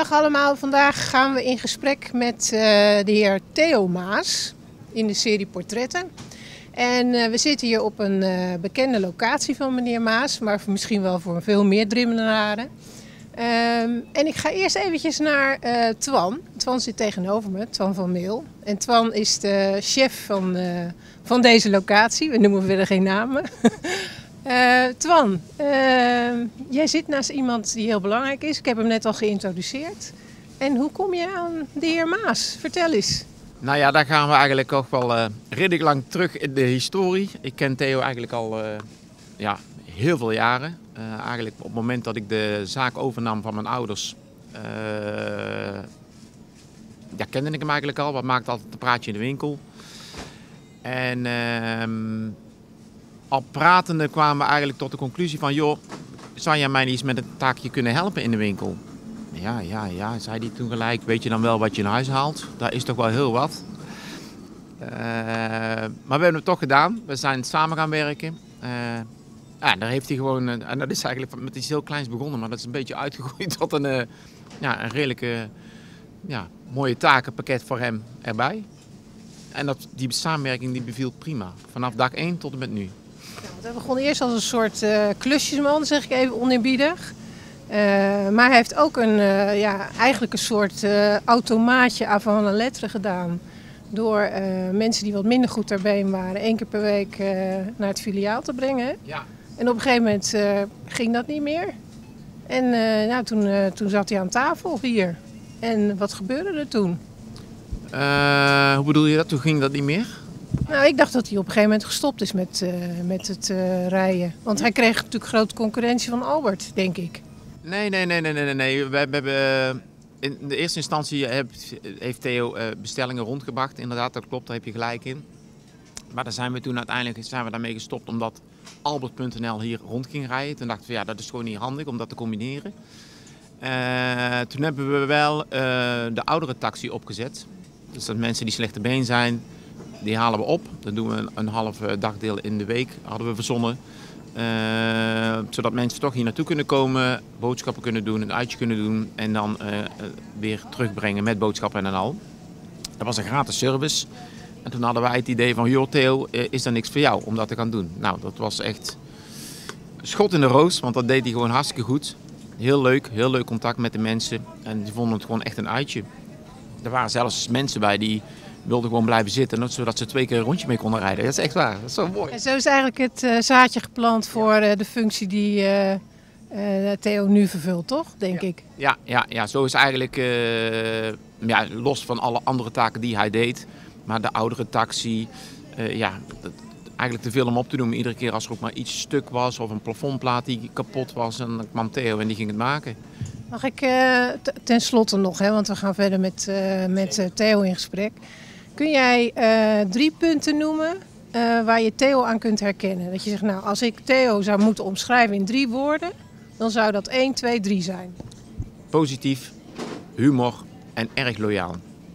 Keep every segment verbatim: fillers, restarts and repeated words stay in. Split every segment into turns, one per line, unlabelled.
Dag allemaal, vandaag gaan we in gesprek met uh, de heer Theo Maas in de serie Portretten. En uh, we zitten hier op een uh, bekende locatie van meneer Maas, maar misschien wel voor veel meer Drimmenaren. Um, en ik ga eerst eventjes naar uh, Twan. Twan zit tegenover me, Twan van Meel. En Twan is de chef van, uh, van deze locatie, we noemen verder geen namen. Uh, Twan, uh, jij zit naast iemand die heel belangrijk is. Ik heb hem net al geïntroduceerd. En hoe kom je aan de heer Maas? Vertel eens.
Nou ja, daar gaan we eigenlijk ook wel uh, redelijk lang terug in de historie. Ik ken Theo eigenlijk al uh, ja, heel veel jaren. Uh, eigenlijk op het moment dat ik de zaak overnam van mijn ouders, uh, ja, kende ik hem eigenlijk al. Wat maakte altijd een praatje in de winkel. En uh, al pratende kwamen we eigenlijk tot de conclusie van, joh, zou jij mij niet eens met een taakje kunnen helpen in de winkel? Ja, ja, ja, zei hij toen gelijk. Weet je dan wel wat je naar huis haalt? Daar is toch wel heel wat. Uh, maar we hebben het toch gedaan. We zijn samen gaan werken. Uh, ja, daar heeft hij gewoon, en dat is eigenlijk met iets heel kleins begonnen, maar dat is een beetje uitgegroeid tot een, uh, ja, een redelijke, ja, mooie takenpakket voor hem erbij. En dat, die samenwerking die beviel prima. Vanaf dag één tot en met nu.
Ja, het begon eerst als een soort uh, klusjesman, zeg ik even oneerbiedig. Uh, maar hij heeft ook een, uh, ja, eigenlijk een soort uh, automaatje avant la lettre gedaan. Door uh, mensen die wat minder goed ter been waren, één keer per week uh, naar het filiaal te brengen.
Ja.
En op een gegeven moment uh, ging dat niet meer. En uh, nou, toen, uh, toen zat hij aan tafel hier. En wat gebeurde er toen?
Uh, hoe bedoel je dat? Toen ging dat niet meer?
Nou, ik dacht dat hij op een gegeven moment gestopt is met, uh, met het uh, rijden. Want hij kreeg natuurlijk grote concurrentie van Albert, denk ik.
Nee, nee, nee, nee, nee, nee. We, we hebben, in de eerste instantie heeft, heeft Theo uh, bestellingen rondgebracht. Inderdaad, dat klopt, daar heb je gelijk in. Maar daar zijn we toen uiteindelijk zijn we daarmee gestopt omdat Albert punt n l hier rond ging rijden. Toen dachten we, ja, dat is gewoon niet handig om dat te combineren. Uh, toen hebben we wel uh, de oudere taxi opgezet. Dus dat mensen die slechte been zijn, die halen we op. Dan doen we een, een half dagdeel in de week, hadden we verzonnen. Uh, zodat mensen toch hier naartoe kunnen komen, boodschappen kunnen doen, een uitje kunnen doen en dan uh, uh, weer terugbrengen met boodschappen en al. Dat was een gratis service. En toen hadden wij het idee van, joh Theo, uh, is er niks voor jou om dat te gaan doen? Nou, dat was echt schot in de roos, want dat deed hij gewoon hartstikke goed. Heel leuk, heel leuk contact met de mensen en die vonden het gewoon echt een uitje. Er waren zelfs mensen bij die wilden gewoon blijven zitten, zodat ze twee keer een rondje mee konden rijden. Dat is echt waar, dat is zo mooi.
En zo is eigenlijk het uh, zaadje geplant voor uh, de functie die uh, uh, Theo nu vervult, toch? Denk
ja.
ik.
Ja, ja, ja, zo is eigenlijk, uh, ja, los van alle andere taken die hij deed, maar de oudere taxi, uh, ja, dat, eigenlijk te veel om op te doen. Iedere keer als er ook maar iets stuk was of een plafondplaat die kapot was, en dan kwam Theo en die ging het maken.
Mag ik uh, ten slotte nog, hè, want we gaan verder met, uh, met uh, Theo in gesprek. Kun jij uh, drie punten noemen uh, waar je Theo aan kunt herkennen? Dat je zegt, nou, als ik Theo zou moeten omschrijven in drie woorden, dan zou dat één, twee, drie zijn.
Positief, humor en erg loyaal.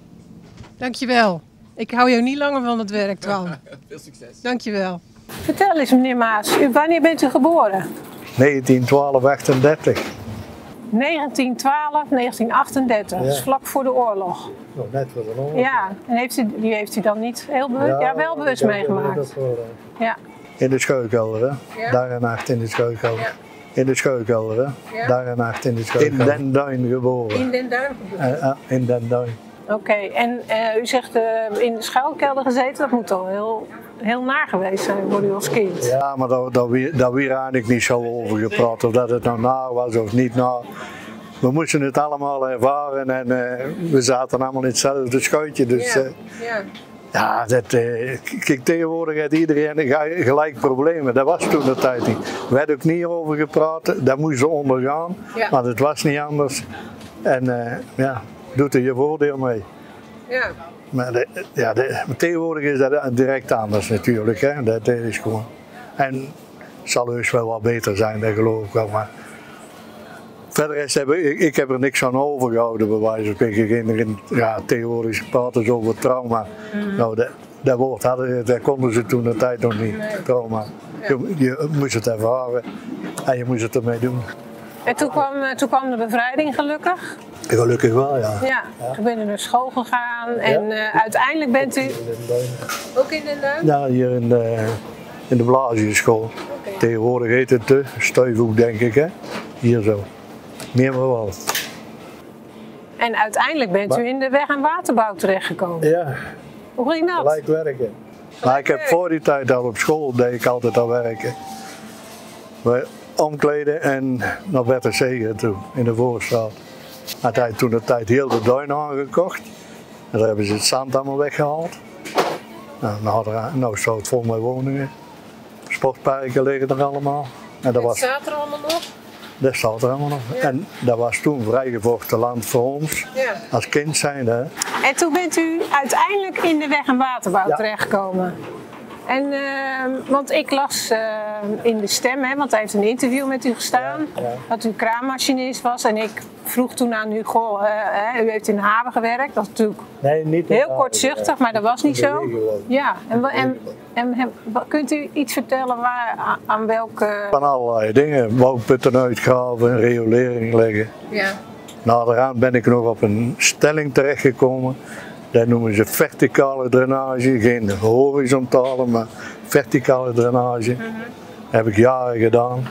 Dankjewel. Ik hou jou niet langer van het werk, Twan.
Veel succes.
Dankjewel. Vertel eens, meneer Maas, u, wanneer bent u geboren?
negentien twaalf achtendertig.
negentien twaalf negentien achtendertig, ja. Dus vlak voor de oorlog.
Nog net voor de oorlog.
Ja, en heeft u, die heeft u dan niet heel bewust, ja, ja wel bewust meegemaakt. Voor, uh, ja.
In de schuilkelder, hè? Ja. Dag en nacht in de schuilkelder. Ja. In de schuilkelder, hè? Ja. Dag en nacht in de schuilkelder. In Den Duin geboren.
In Den Duin geboren?
Uh, uh, in Den Duin.
Oké, okay. En uh, u zegt uh, in de schuilkelder gezeten, dat moet toch heel, heel naar geweest zijn voor u als kind?
Ja, maar daar, daar, daar werd eigenlijk niet zo over gepraat, of dat het nou naar was of niet naar. We moesten het allemaal ervaren en uh, we zaten allemaal in hetzelfde schuitje. Dus, ja, uh, ja. ja dat, uh, kijk, tegenwoordig heeft iedereen gelijk problemen. Dat was toen de tijd niet. We hadden ook niet over gepraat, daar moesten we ondergaan, ja. Maar het was niet anders. En uh, ja, doet er je voordeel mee. Ja. Maar de, ja, de, tegenwoordig is dat direct anders natuurlijk, hè. Dat is gewoon. En het zal heus wel wat beter zijn, dat geloof ik wel. Maar verder is het, ik, ik heb er niks aan overgehouden, bij wijze van spreken. Ja, tegenwoordig praten ze over trauma. Mm-hmm. Nou, dat, dat woord hadden, dat konden ze toen de tijd nog niet. Nee. Trauma. Ja. Je, je moest het ervaren en je moest het ermee doen.
En toen kwam, toen kwam de bevrijding gelukkig?
Gelukkig wel, ja.
Ja, ja. Toen ben je naar school gegaan en ja. uh, uiteindelijk bent u... Ook in Den Duin?
Ja, hier in de, in de Blazieschool. Okay. Tegenwoordig heet het de Stuifhoek, denk ik, hè. Hier zo. Meer maar wel.
En uiteindelijk bent maar, u in de weg- en waterbouw terechtgekomen?
Ja.
Hoe ging dat?
Gelijk werken. Gelijk maar ik heb werken. Voor die tijd al op school, deed ik altijd al werken. We omkleden en naar Bert en Zegen toe, in de Voorstraat. Hij had toen de tijd heel de duin aangekocht. En daar hebben ze het zand allemaal weggehaald. Nou, nou, nou staat het vol met woningen. Sportparken liggen er allemaal. En dat was,
staat er allemaal nog?
Dat staat er allemaal nog. Ja. En dat was toen vrijgevochten land voor ons. Ja. Als kind zijnde. Hè.
En toen bent u uiteindelijk in de weg- en waterbouw ja. terechtgekomen. En, uh, want ik las uh, in de Stem, hè, want hij heeft een interview met u gestaan, ja, ja. dat u kraanmachinist was. En ik vroeg toen aan u, goh, uh, uh, u heeft in de haven gewerkt. Dat is natuurlijk
nee, niet
heel kortzichtig, maar dat was niet zo. Ja, en, en, en, en kunt u iets vertellen waar, aan welke...
Van allerlei dingen, woonputten uitgraven, riolering leggen.
Ja.
Naderhand ben ik nog op een stelling terechtgekomen. Dat noemen ze verticale drainage, geen horizontale, maar verticale drainage. Mm-hmm. Dat heb ik jaren gedaan.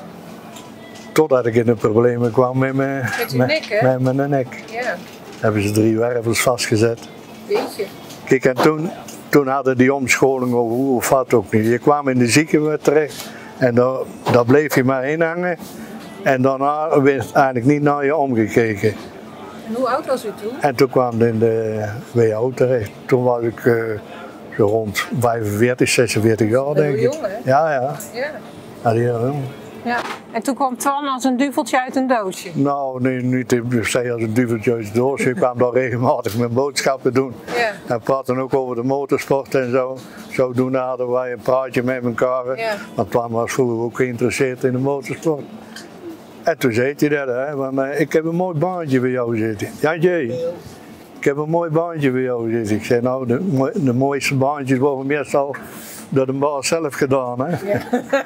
Totdat ik in de problemen kwam met mijn,
met uw nek, hè?
Met mijn nek.
Ja.
Hebben ze drie wervels vastgezet.
Weet je.
Kijk, en toen, toen hadden die omscholing over hoe of wat ook niet. Je kwam in de ziekenhuis terecht en daar, daar bleef je maar in hangen. En daarna werd eigenlijk niet naar je omgekeken.
En hoe oud was u toen?
En toen kwam ik in de W H O terecht. Toen was ik uh, zo rond vijfenveertig, zesenveertig jaar, denk ik.
Heel jong, hè?
Ja, ja.
Ja.
Ja, die heel jong.
Ja. En toen kwam Twan als een duveltje uit een doosje?
Nou, nee, niet per se als een duveltje uit een doosje. Ik kwam daar regelmatig mijn boodschappen doen.
Ja.
En praten ook over de motorsport en zo. Zodoende hadden wij een praatje met elkaar.
Ja.
Want Twan was vroeger ook geïnteresseerd in de motorsport. En toen zei hij dat, hè, want, uh, ik heb een mooi baantje bij jou zitten. Ja, Jay, ik heb een mooi baantje bij jou zitten. Ik zei, nou, de, de mooiste baantjes worden meestal door de baas zelf gedaan, hè. Ja.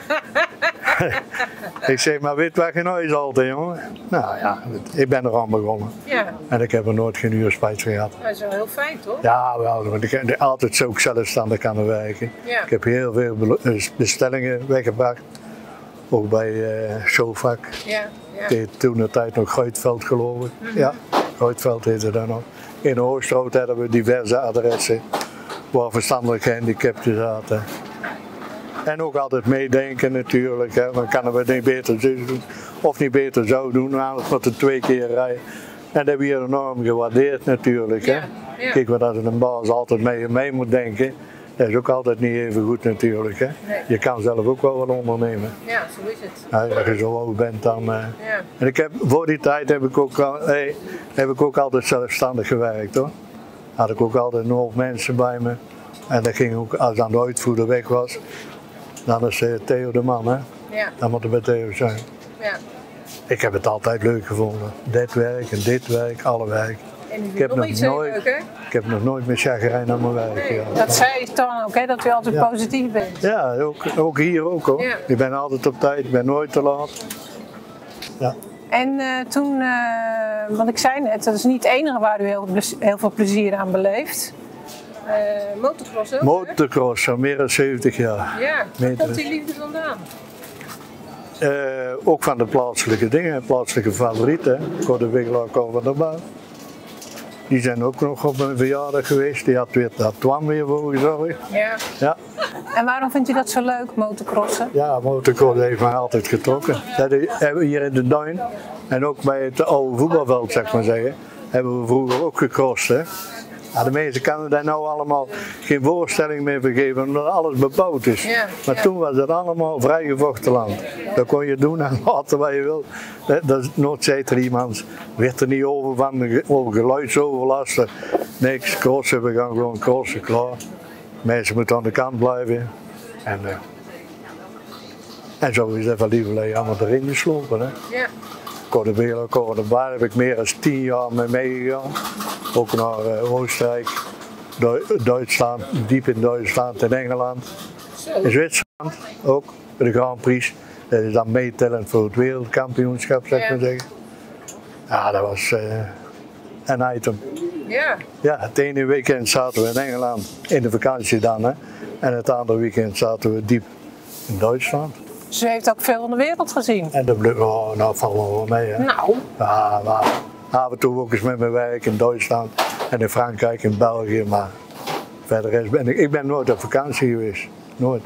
Ik zeg, maar weet waar geen huis altijd, jongen? Nou ja, ik ben er aan begonnen. Ja. En ik heb er nooit geen uur spijt van gehad.
Dat is wel heel fijn, toch?
Ja, wel, want ik heb altijd zo zelfstandig kunnen werken. Ja. Ik heb heel veel bestellingen weggebracht. Ook bij uh, Showvak. Ja, ja. Toen de tijd nog Gruitveld, geloof ik. Mm-hmm. Ja, Gruitveld heette dat nog. In Oosterhout hadden we diverse adressen waar verstandelijk gehandicapten zaten. En ook altijd meedenken natuurlijk, hè. Dan kunnen we het niet beter doen of niet beter zo doen, anders moet het twee keer rijden. En dat hebben we hier enorm gewaardeerd natuurlijk. Hè. Ja, ja. Kijk, want als een baas altijd mee, mee moet denken, dat is ook altijd niet even goed natuurlijk. Hè. Nee. Je kan zelf ook wel wat ondernemen.
Ja, zo is het.
Ja, als je zo oud bent dan... Uh... Ja. En ik heb, voor die tijd heb ik, ook al, hey, heb ik ook altijd zelfstandig gewerkt, hoor. Had ik ook altijd nog mensen bij me. En dat ging ook, als dan de uitvoerder weg was, dan is uh, Theo de man, hè. Ja. Dan moet er bij Theo zijn. Ja. Ik heb het altijd leuk gevonden. Dit werk en dit werk, alle werk.
En ik heb nog iets nooit, leuk, hè?
Ik heb nog nooit met chagrijn aan mijn werk.
Nee,
ja.
Dat zei je dan ook, hè? Dat u altijd ja. positief bent.
Ja, ook, ook hier ook, hoor. Ja. Ik ben altijd op tijd, ik ben nooit te laat. Ja.
En uh, toen, uh, want ik zei net, dat is niet het enige waar u heel, heel veel plezier aan beleeft. Uh, motocross ook,
Motocross, al meer dan zeventig jaar.
Ja, waar komt die liefde vandaan?
Uh, ook van de plaatselijke dingen, plaatselijke favorieten. Cor Wigelaar, Cor van der Baan. Die zijn ook nog op een verjaardag geweest. Die had weer dat Twan weer voor gezorgd.
Ja. Ja. En waarom vindt u dat zo leuk, motocrossen?
Ja, motocross heeft mij altijd getrokken. Dat hebben we hier in de Duin en ook bij het oude voetbalveld, zeg maar zeggen, hebben we vroeger ook gecrossed. Hè. Ja, de meesten kunnen daar nou allemaal geen voorstelling meer vergeven omdat alles bebouwd is. Ja, maar ja. Toen was het allemaal vrijgevochten land. Dat kon je doen en laten wat je wil. Dat is nooit zei er iemand, werd er niet over van de, over geluidsoverlasten. Niks, crossen, we gaan gewoon crossen, klaar. Mensen moeten aan de kant blijven. En, uh, en zo is dat van lieverlee allemaal erin geslopen. Hè. Ja. Cor de Wigelaar, Cor van der Baan heb ik meer dan tien jaar mee meegegaan. Ook naar uh, Oostenrijk, du Duitsland, diep in Duitsland, in Engeland, in Zwitserland ook, bij de Grand Prix. Dat is dan meetellend voor het wereldkampioenschap, zeg maar zeggen. Ja, dat was uh, een item.
Ja.
Ja, het ene weekend zaten we in Engeland, in de vakantie dan, hè. En het andere weekend zaten we diep in Duitsland.
Dus u heeft ook veel van de wereld gezien?
En dat bleef, oh, nou vallen we wel mee, hè.
Nou.
Ja, maar af en toe ook eens met mijn werk in Duitsland en in Frankrijk, in België, maar verder is ben ik, ik ben nooit op vakantie geweest, nooit.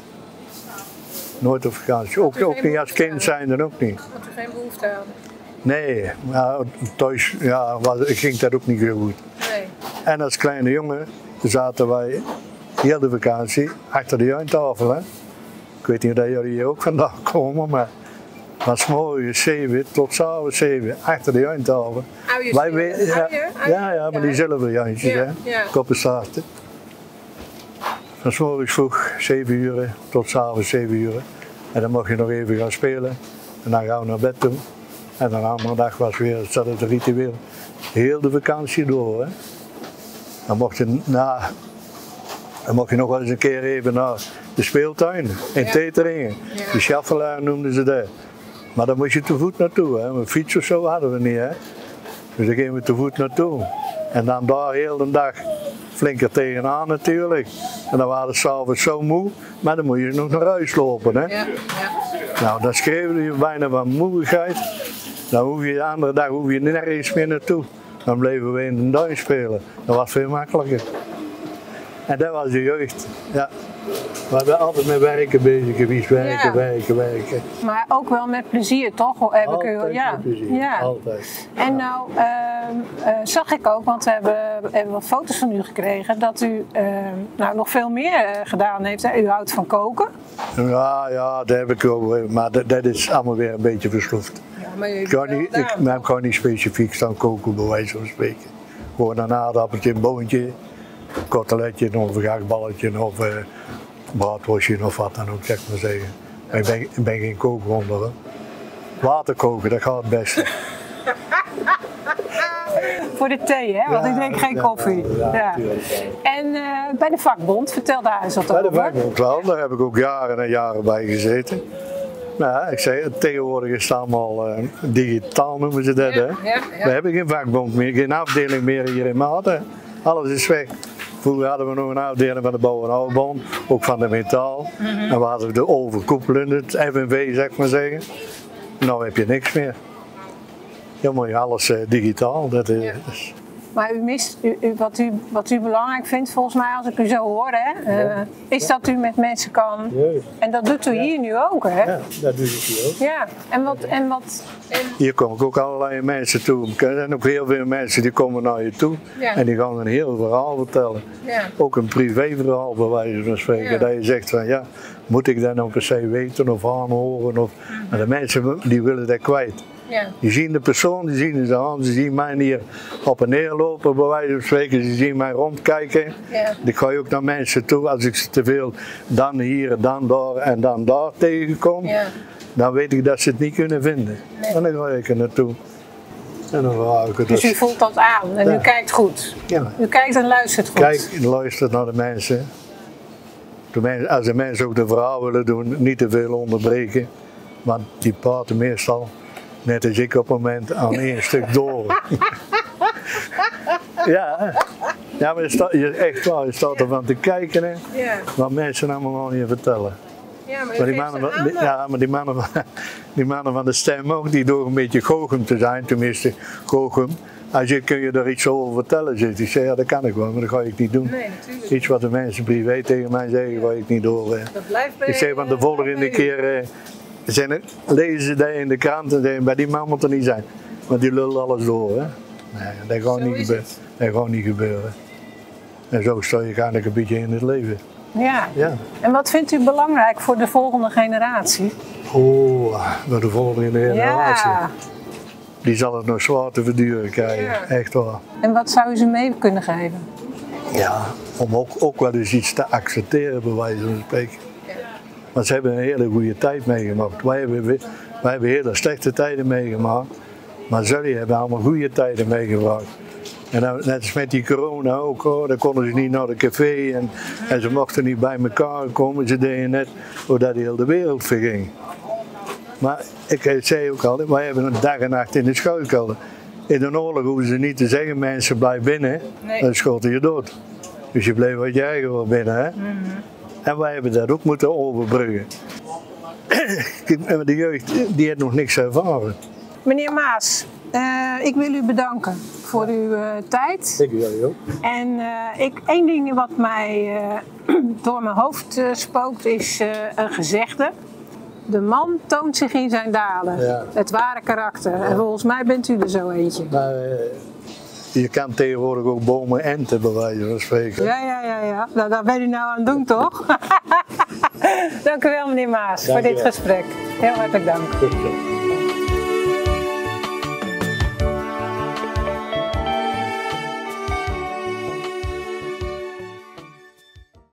Nooit op vakantie, ook, ook niet als kind zijn dan ook niet.
Had u geen behoefte aan?
Nee, ja, thuis ja, was, ging dat ook niet zo goed.
Nee.
En als kleine jongen zaten wij heel de vakantie achter de juintafel. Hè. Ik weet niet of jullie hier ook vandaan komen, maar van 's morgens zeven tot 's avonds zeven achter de juintafel.
Uien,
wij weten, ja,
uien, uien?
ja, ja, maar die zilverjuintjes,
ja,
hè,
ja.
koppenstaarten. Van 's morgens vroeg zeven uur tot 's avonds zeven uur. En dan mocht je nog even gaan spelen en dan gaan we naar bed toe. En de andere dag was weer hetzelfde ritueel. Heel de vakantie door. Hè. Dan, mocht je, nou, dan mocht je nog wel eens een keer even naar de speeltuin in ja. Teteringen. Ja. De Schaffelaar noemden ze dat. Maar dan moest je te voet naartoe. Hè. Een fiets of zo hadden we niet. Hè. Dus dan gingen we te voet naartoe. En dan daar heel de dag flink er tegenaan natuurlijk. En dan waren we s'avonds zo moe, maar dan moet je nog naar huis lopen. Hè. Ja. Ja. Nou, dan schreeuwde je bijna van moedigheid. Dan hoef je de andere dag hoef je nergens meer naartoe. Dan bleven we in de duin spelen. Dat was veel makkelijker. En dat was de jeugd. Ja. We hebben altijd met werken bezig geweest. Werken, ja. werken, werken.
Maar ook wel met plezier, toch? Heb
altijd
ik u, ja.
met plezier.
Ja.
Altijd.
En nou uh, uh, zag ik ook, want we hebben, hebben wat foto's van u gekregen, dat u uh, nou, nog veel meer uh, gedaan heeft. Hè? U houdt van koken.
Ja, ja, dat heb ik ook. Maar dat, dat is allemaal weer een beetje versloefd.
Ja, maar
ik kan niet, ik heb gewoon niet specifiek staan koken, bij wijze van spreken. Gewoon een aardappeltje, een boontje, een koteletje of een gehaktballetje of een braadworstje of wat dan ook, zeg maar zeggen. Maar ik ben, ik ben geen kookwonder. Hè. Water koken, dat gaat het beste.
Voor de thee, hè? Want ja, ik drink geen ja, koffie. Ja, ja. En uh, bij de vakbond, vertel daar eens wat over.
Bij de vakbond wel, daar heb ik ook jaren en jaren bij gezeten. Nou, ik zei, tegenwoordig is het allemaal uh, digitaal noemen ze dat. Ja, hè? Ja, ja. We hebben geen vakbond meer, geen afdeling meer hier in Maarten. Alles is weg. Vroeger hadden we nog een afdeling van de bouw- en ouwbouw, ook van de metaal. Mm-hmm. En we hadden de overkoepelende, het F N V zeg maar zeggen. Nou heb je niks meer. Helemaal alles uh, digitaal. Dat is,
ja. Dus. Maar u mist, u, u, wat, u, wat u belangrijk vindt volgens mij, als ik u zo hoor, hè, uh, ja. is dat u met mensen kan. Ja. En dat doet u ja. hier nu ook, hè?
Ja, dat doe ik hier ook.
Ja, en wat... En wat en...
Hier kom ik ook allerlei mensen toe. Er zijn ook heel veel mensen die komen naar je toe ja. en die gaan een heel verhaal vertellen. Ja. Ook een privéverhaal bij wijze van spreken. Ja. Dat je zegt van ja, moet ik dat nou per se weten of aanhoren? Of... Mm-hmm. Maar de mensen die willen dat kwijt. Ja. Die zien de persoon, die zien de hand, ze zien mij hier op en neer lopen, bij wijze van spreken, ze zien mij rondkijken. Ja. Dan ga je ook naar mensen toe, als ik ze te veel dan hier, dan daar en dan daar tegenkom, ja. dan weet ik dat ze het niet kunnen vinden. Nee. En dan ga ik er naartoe. En dan ga ik het
dus u voelt dat aan en ja. u kijkt goed. Ja. U kijkt en luistert goed.
Kijk en luistert naar de mensen. De mensen. Als de mensen ook de verhaal willen doen, niet te veel onderbreken, want die praten meestal. Net als ik op het moment aan één stuk door. ja, ja, maar je staat, je, echt waar, je staat ervan te kijken, hè, ja. wat mensen allemaal aan je vertellen.
Ja, maar,
maar, die mannen, van, die, ja, maar die, mannen van, die mannen van de stem ook, die door een beetje goochem te zijn, tenminste goochem. Als je, kun je er iets over vertellen, zit. Ik zeg, ja dat kan ik wel, maar dat ga ik niet doen.
Nee, natuurlijk.
Iets wat de mensen privé tegen mij zeggen, ga ik niet door.
Dat blijft bij,
ik zeg, want de volgende keer... Zijn er, lezen ze dat in de krant en zeggen bij die man moet er niet zijn. Want die lullen alles door. Hè? Nee, dat gaat niet gebeuren. Dat gaat niet gebeuren. En zo sta je eigenlijk een beetje in het leven.
Ja. ja. En wat vindt u belangrijk voor de volgende generatie?
Oh, voor de volgende generatie.
Ja.
Die zal het nog zwaar te verduren krijgen. Ja. Echt waar.
En wat zou u ze mee kunnen geven?
Ja, om ook, ook wel eens iets te accepteren bij wijze van spreken. Want ze hebben een hele goede tijd meegemaakt. Wij hebben, wij hebben hele slechte tijden meegemaakt. Maar jullie hebben allemaal goede tijden meegemaakt. En dan, net als met die corona ook, hoor, dan konden ze niet naar de café en, en ze mochten niet bij elkaar komen. Ze deden net hoe dat de hele wereld verging. Maar ik zei ook al, wij hebben een dag en nacht in de schuilkelder. In de oorlog hoeven ze niet te zeggen, mensen blijf binnen, nee. Dan schoten je dood. Dus je bleef wat je eigen wel binnen. Hè? Mm-hmm. En wij hebben dat ook moeten overbruggen. De jeugd die heeft nog niks ervaren.
Meneer Maas, uh, ik wil u bedanken voor uw uh, tijd.
Ik wil u ook.
En uh, ik, één ding wat mij uh, door mijn hoofd uh, spookt is uh, een gezegde. De man toont zich in zijn daden, ja. Het ware karakter. Ja. En volgens mij bent u er zo eentje.
Maar, uh, je kan tegenwoordig ook bomen enten, bij wijze van spreken.
Ja, ja, ja, ja. Nou, dat ben u nou aan het doen, toch? Dank u wel, meneer Maas, dank voor dit gesprek. Heel hartelijk dank.